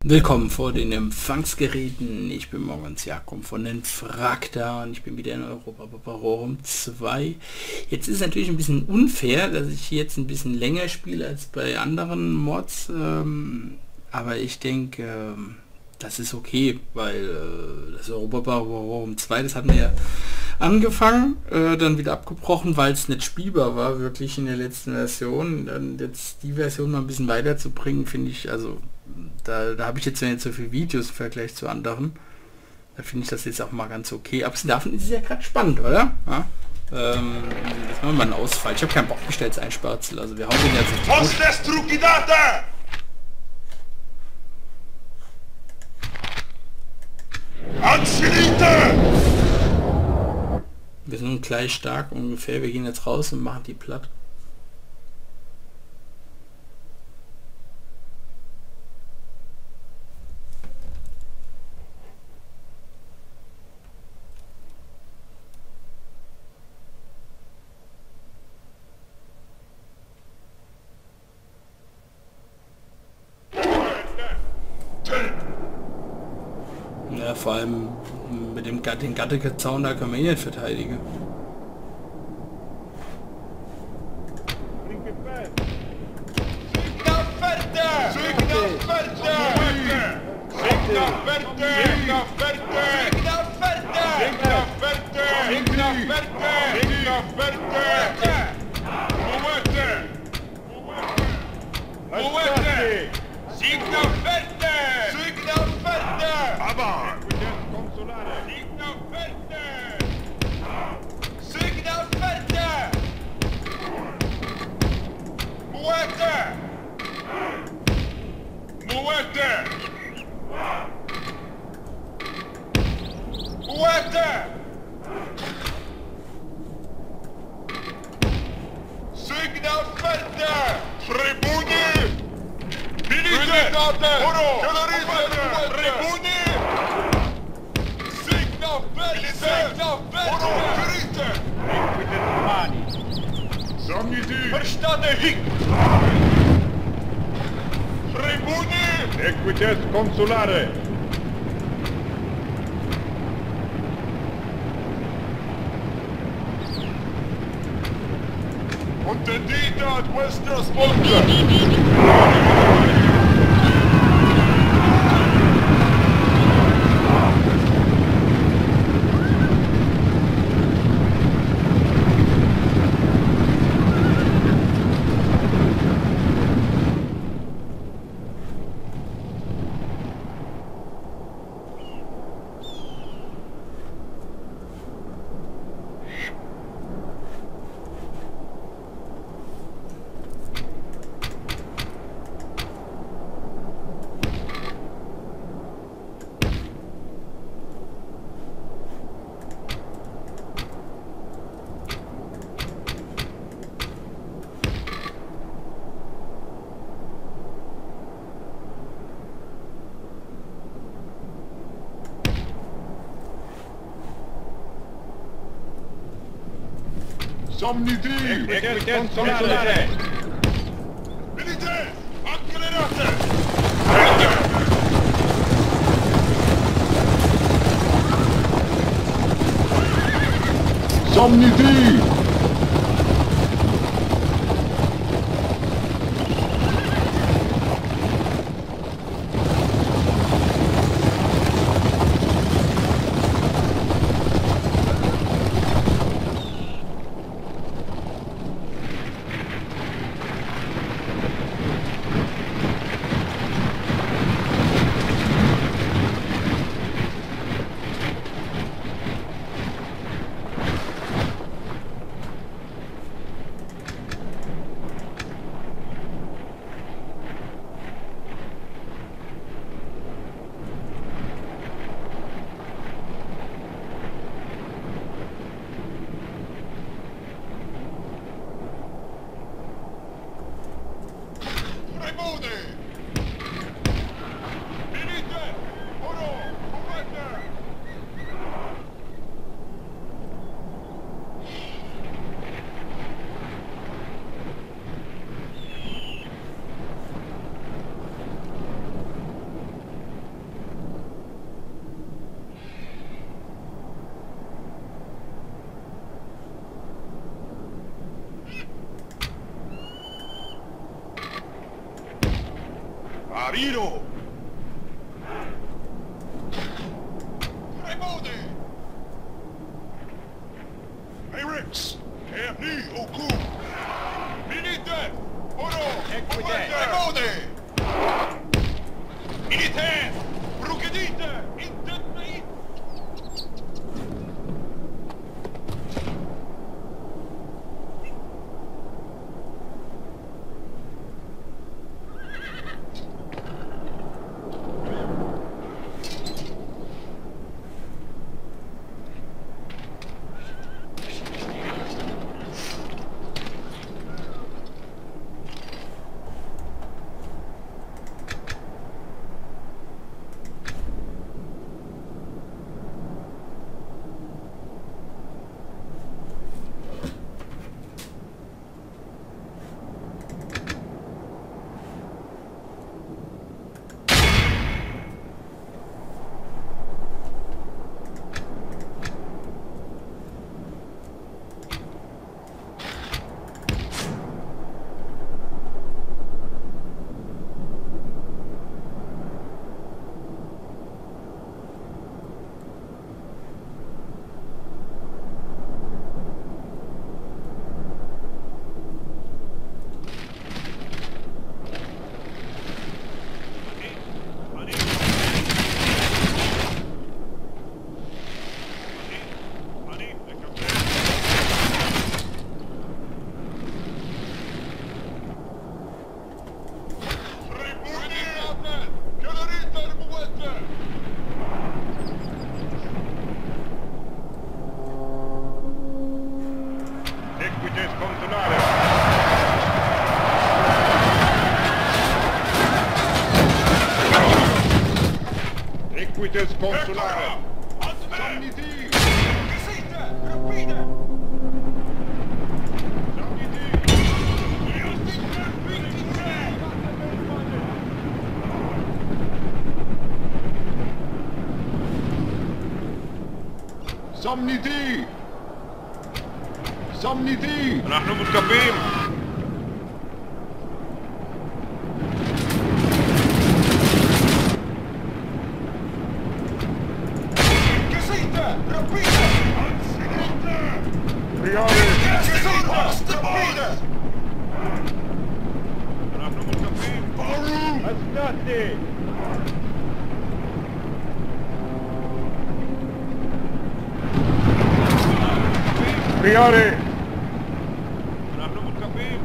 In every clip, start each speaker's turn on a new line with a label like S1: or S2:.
S1: Willkommen vor den Empfangsgeräten. Ich bin Morgens Jakob von den Frakta und ich bin wieder in Europa Barbarorum 2. Jetzt ist es natürlich ein bisschen unfair, dass ich hier jetzt ein bisschen länger spiele als bei anderen Mods, aber ich denke, das ist okay, weil das Europa Barbarorum 2, das hat mir ja angefangen, dann wieder abgebrochen, weil es nicht spielbar war, wirklich in der letzten Version. Dann jetzt die Version mal ein bisschen weiterzubringen, finde ich, also da habe ich jetzt ja nicht so viele Videos im Vergleich zu anderen. Da finde ich das jetzt auch mal ganz okay. Abgesehen davon ist es ja gerade spannend, oder? Ja? Das machen wir mal einen Ausfall. Ich habe keinen Bock, mich da jetzt einspatzel. Also wir hauen den jetzt auf die Wir sind gleich stark ungefähr. Wir gehen jetzt raus und machen die platt. Ja, vor allem mit dem den Gattezaun, da können wir ihn nicht verteidigen.
S2: Equites consulare. Contendita ad vuestra sponda. Somniti! Equites consulare! Milite! Accelerate! Somniti! Arino! Remode! Rex! Erni, Oku! Minite! Oro! Remode! Inite! Brugedite! Intendeit! Equites consulare! Somniti! Gesite! Rapide! Somniti! Somniti!
S3: نحن متكفين.
S2: Priore!
S3: نحن متكفين.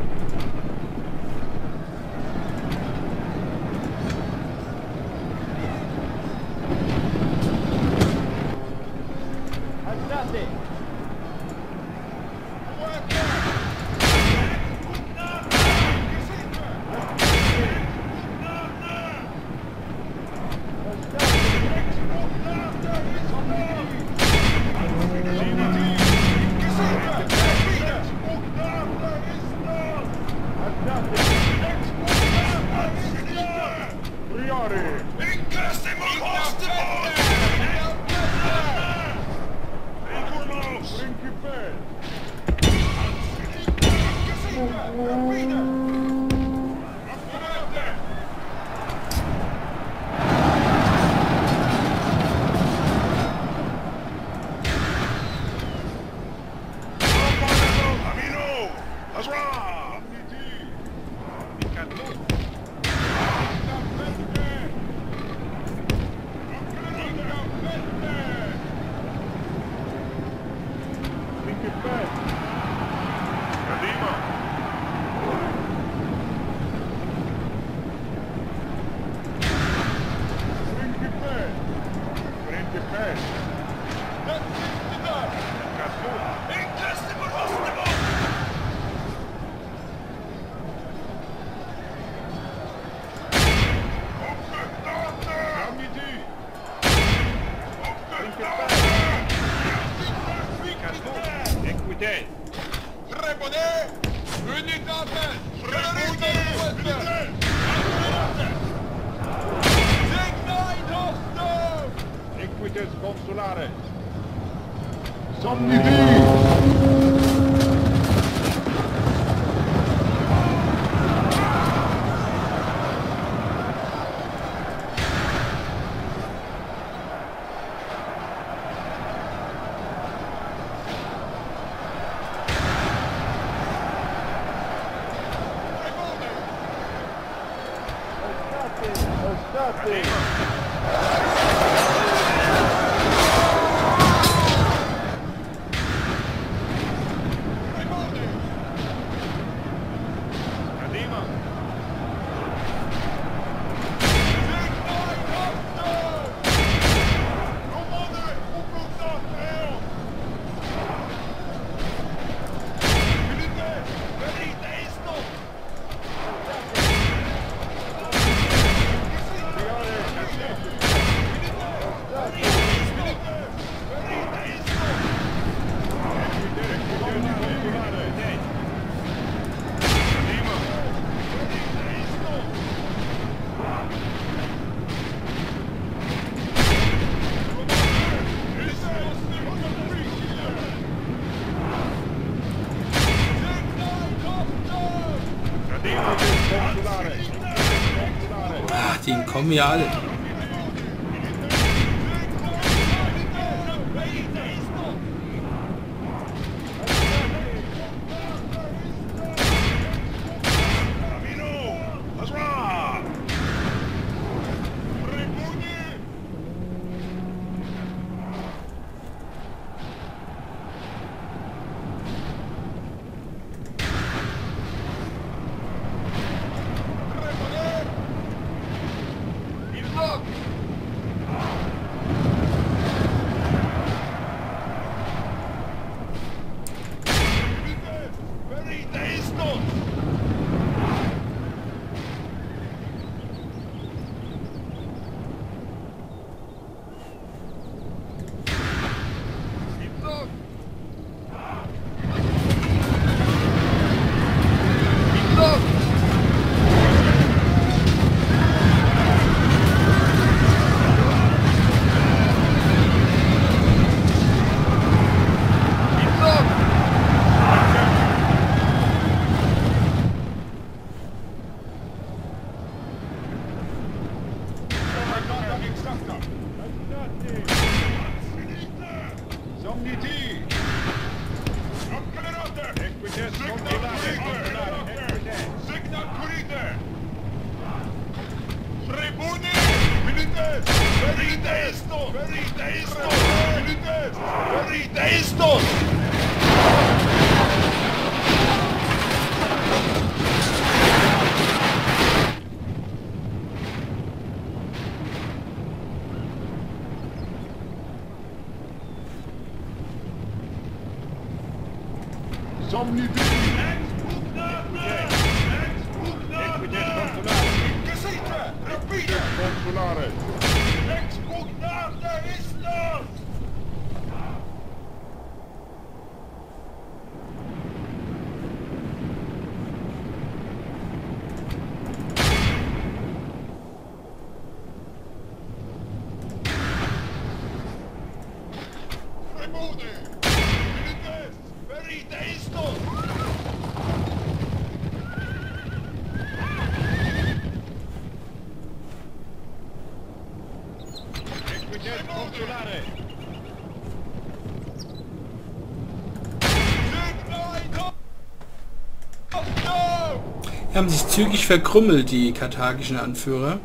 S2: Equites consulare! Somniti!
S1: Ach, die kommen ja alle. Haben sich zügig verkrümmelt, die karthagischen Anführer.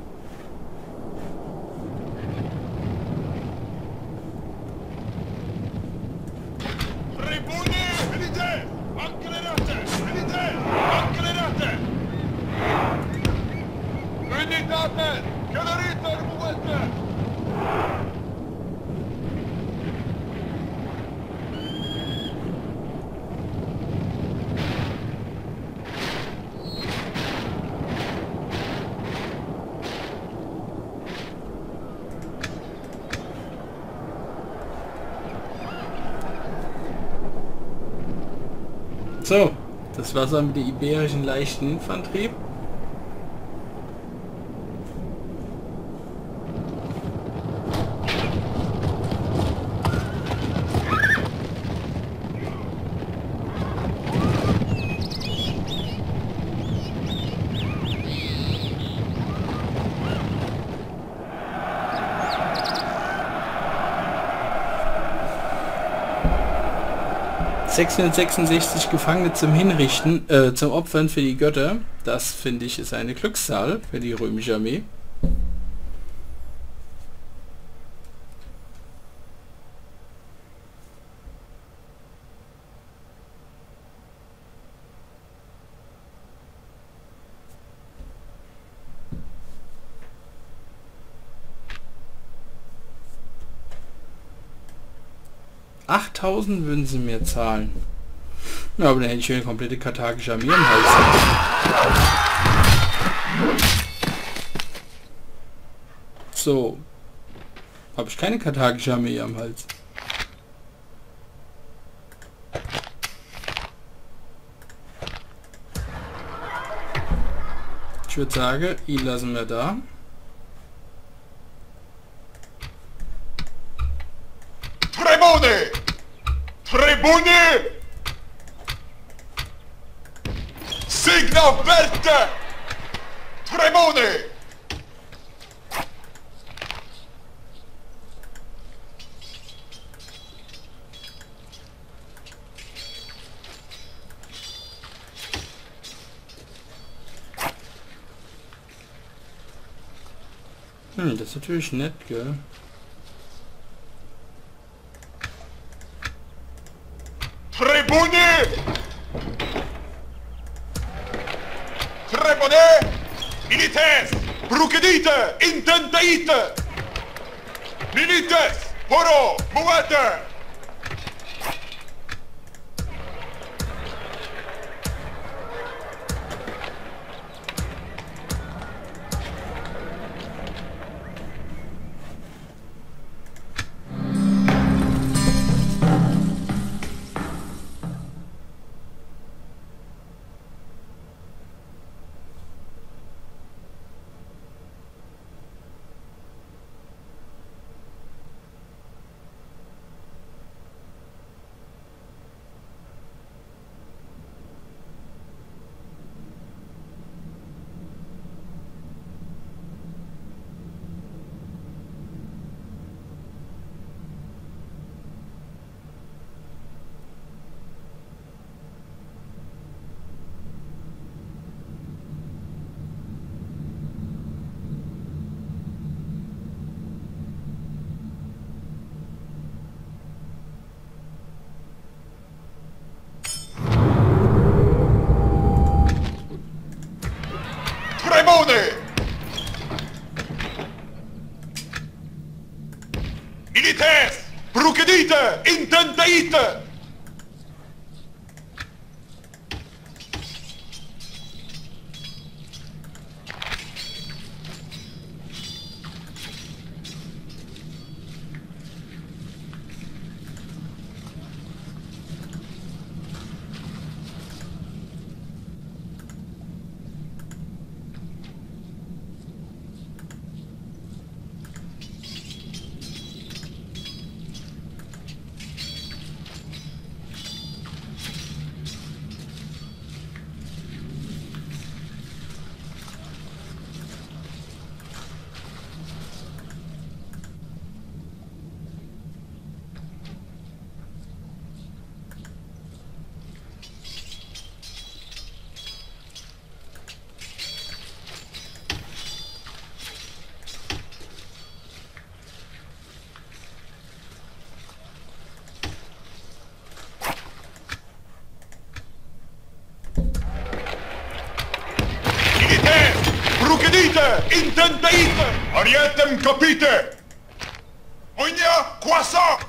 S1: So, das war's dann mit der iberischen leichten Infanterie. ...666 Gefangene zum Hinrichten, zum Opfern für die Götter. Das, finde ich, ist eine Glückszahl für die römische Armee. 8.000 würden sie mir zahlen. Ja, aber dann hätte ich eine komplette karthagische Armee im Hals. So. Habe ich keine karthagische Armee am Hals. Ich würde sagen, ihn lassen wir da.
S2: Trebone! Trebone! Signa verte! Trebone!
S1: Das ist natürlich nett, gell?
S2: Trebone! Trebone! Milites! Brucedite! Intendeite! Milites! Poro! Muete! Trebone! Milites! Brucedite! Intendeite! Brucedite! Intendeite! Arietem capite! Ogna croissant!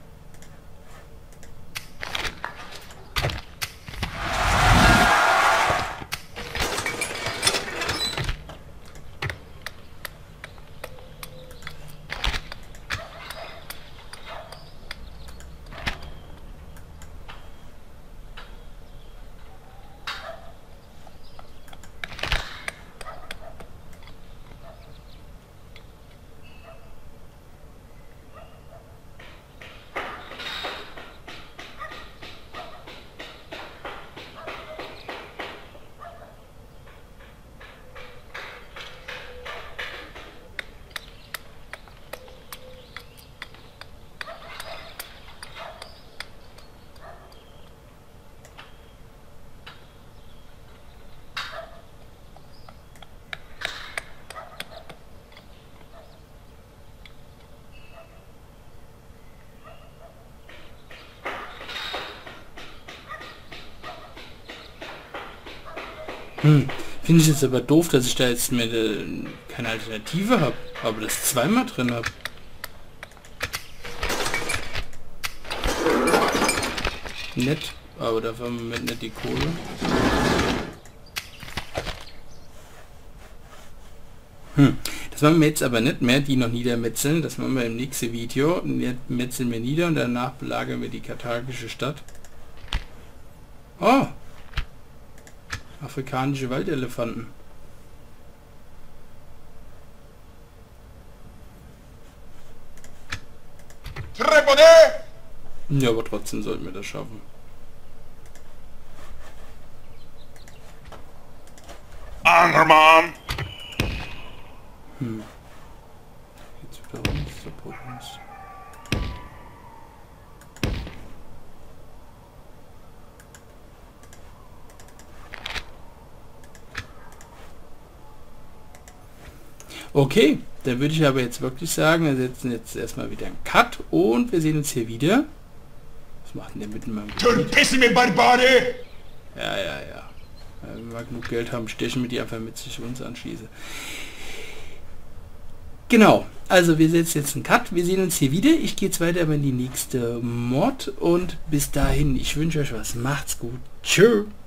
S1: Finde ich jetzt aber doof, dass ich da jetzt mehr keine Alternative habe, aber das zweimal drin habe. nett, aber dafür haben wir im Moment nicht die Kohle. Das machen wir jetzt aber nicht mehr, die noch niedermetzeln. Das machen wir im nächsten Video. Jetzt metzeln wir nieder und danach belagern wir die karthagische Stadt. Oh! Afrikanische Waldelefanten.
S2: Trepone!
S1: Ja, aber trotzdem sollten wir das schaffen.
S3: Angerman!
S1: Jetzt wieder uns, support uns. Okay, dann würde ich aber jetzt wirklich sagen, wir setzen jetzt erstmal wieder einen Cut und wir sehen uns hier wieder. Was macht denn der mitten mal?
S2: Turpissime Barbare!
S1: Ja. Wenn wir genug Geld haben, stechen wir die einfach mit sich uns anschließen. Genau, also wir setzen jetzt einen Cut, wir sehen uns hier wieder. Ich gehe jetzt weiter in die nächste Mod und bis dahin, ich wünsche euch was. Macht's gut. Tschö.